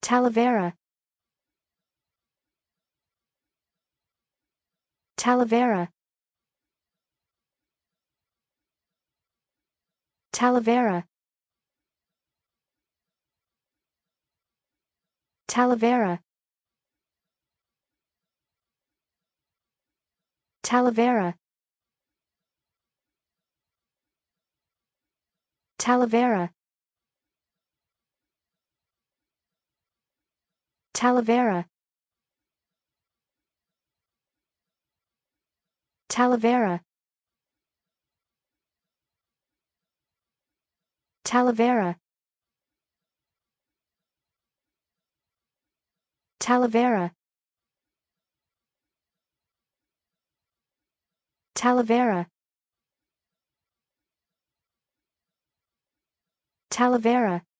Talavera. Talavera. Talavera. Talavera. Talavera. Talavera. Talavera. Talavera. Talavera. Talavera. Talavera. Talavera.